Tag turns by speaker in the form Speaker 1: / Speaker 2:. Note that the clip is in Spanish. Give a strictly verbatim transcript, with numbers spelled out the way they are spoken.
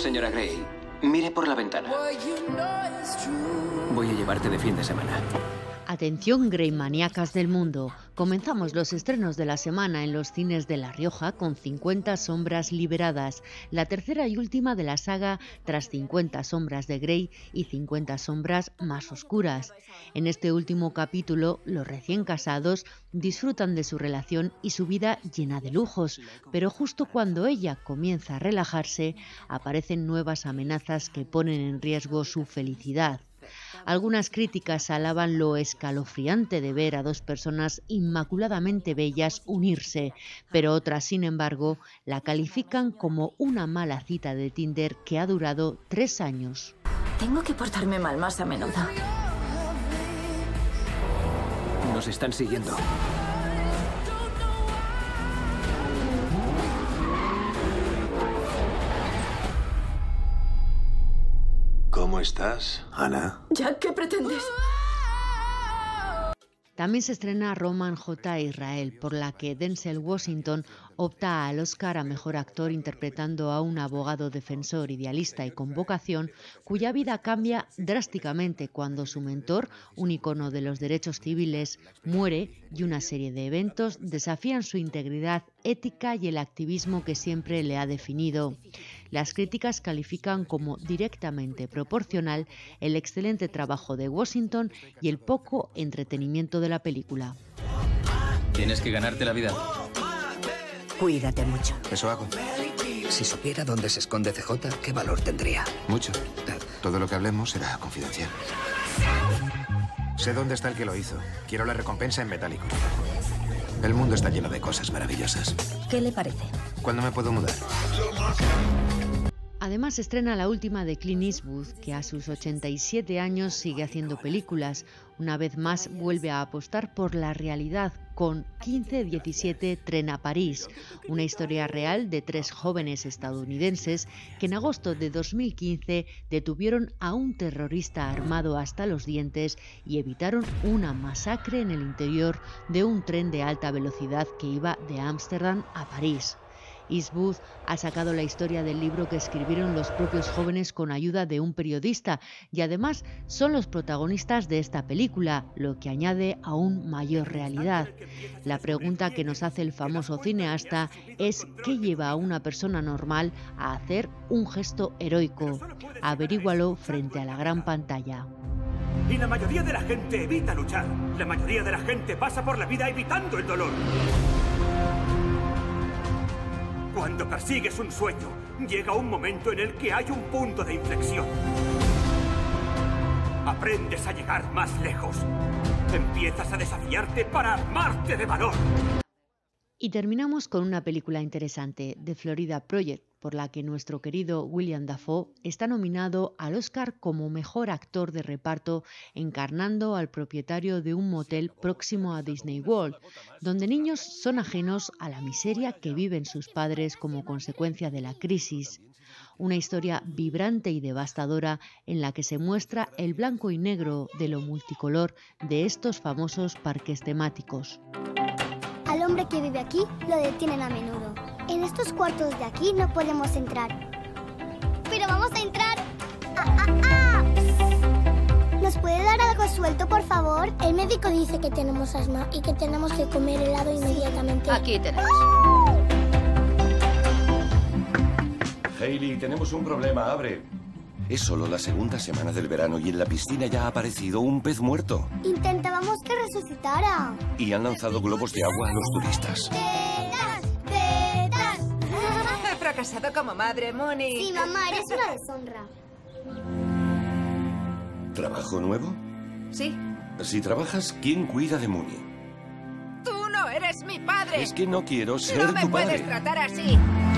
Speaker 1: Señora Grey, mire por la ventana. Voy a llevarte de fin de semana.
Speaker 2: Atención, Greymaníacas del mundo. Comenzamos los estrenos de la semana en los cines de La Rioja con cincuenta sombras liberadas, la tercera y última de la saga tras cincuenta sombras de Grey y cincuenta sombras más oscuras. En este último capítulo, los recién casados disfrutan de su relación y su vida llena de lujos, pero justo cuando ella comienza a relajarse, aparecen nuevas amenazas que ponen en riesgo su felicidad. Algunas críticas alaban lo escalofriante de ver a dos personas inmaculadamente bellas unirse, pero otras, sin embargo, la califican como una mala cita de Tinder que ha durado tres años.
Speaker 3: Tengo que portarme mal más a menudo.
Speaker 1: Nos están siguiendo.
Speaker 4: ¿Cómo estás, Ana?
Speaker 3: Jack, ¿qué pretendes?
Speaker 2: También se estrena Roman J. Israel, por la que Denzel Washington opta al Oscar a Mejor Actor interpretando a un abogado defensor idealista y con vocación, cuya vida cambia drásticamente cuando su mentor, un icono de los derechos civiles, muere y una serie de eventos desafían su integridad ética y el activismo que siempre le ha definido. Las críticas califican como directamente proporcional el excelente trabajo de Washington y el poco entretenimiento de la película.
Speaker 1: Tienes que ganarte la vida.
Speaker 5: Cuídate mucho.
Speaker 6: Eso hago. Si supiera dónde se esconde C J, ¿qué valor tendría?
Speaker 4: Mucho. Todo lo que hablemos será confidencial. Sé dónde está el que lo hizo. Quiero la recompensa en metálico. El mundo está lleno de cosas maravillosas.
Speaker 5: ¿Qué le parece?
Speaker 4: ¿Cuándo me puedo mudar?
Speaker 2: Además se estrena la última de Clint Eastwood, que a sus ochenta y siete años sigue haciendo películas. Una vez más vuelve a apostar por la realidad con quince diecisiete Tren a París, una historia real de tres jóvenes estadounidenses que en agosto de dos mil quince detuvieron a un terrorista armado hasta los dientes y evitaron una masacre en el interior de un tren de alta velocidad que iba de Ámsterdam a París. Eastwood ha sacado la historia del libro que escribieron los propios jóvenes con ayuda de un periodista y además son los protagonistas de esta película, lo que añade aún mayor realidad. La pregunta que nos hace el famoso cineasta es ¿qué lleva a una persona normal a hacer un gesto heroico? Averígualo frente a la gran pantalla.
Speaker 7: Y la mayoría de la gente evita luchar. La mayoría de la gente pasa por la vida evitando el dolor. Cuando persigues un sueño, llega un momento en el que hay un punto de inflexión. Aprendes a llegar más lejos. Empiezas a desafiarte para armarte de valor.
Speaker 2: Y terminamos con una película interesante, The Florida Project, por la que nuestro querido William Dafoe está nominado al Oscar como mejor actor de reparto, encarnando al propietario de un motel próximo a Disney World, donde niños son ajenos a la miseria que viven sus padres como consecuencia de la crisis. Una historia vibrante y devastadora en la que se muestra el blanco y negro de lo multicolor de estos famosos parques temáticos.
Speaker 8: Al hombre que vive aquí lo detienen a menudo. En estos cuartos de aquí no podemos entrar. ¡Pero vamos a entrar! ¡Ah, ah, ah! ¿Nos puede dar algo suelto, por favor? El médico dice que tenemos asma y que tenemos que comer helado inmediatamente.
Speaker 3: Aquí tenés.
Speaker 9: Hayley, tenemos un problema, abre. Es solo la segunda semana del verano y en la piscina ya ha aparecido un pez muerto.
Speaker 8: Intentábamos que resucitara.
Speaker 9: Y han lanzado globos de agua a los turistas.
Speaker 8: ¡Tetas! ¡Tetas!
Speaker 3: He fracasado como madre, Moni.
Speaker 8: Sí, mamá, eres una deshonra.
Speaker 9: ¿Trabajo nuevo?
Speaker 3: Sí.
Speaker 9: Si trabajas, ¿quién cuida de Mooney?
Speaker 3: Tú no eres mi padre.
Speaker 9: Es que no quiero ser
Speaker 3: No me
Speaker 9: tu padre.
Speaker 3: puedes tratar así.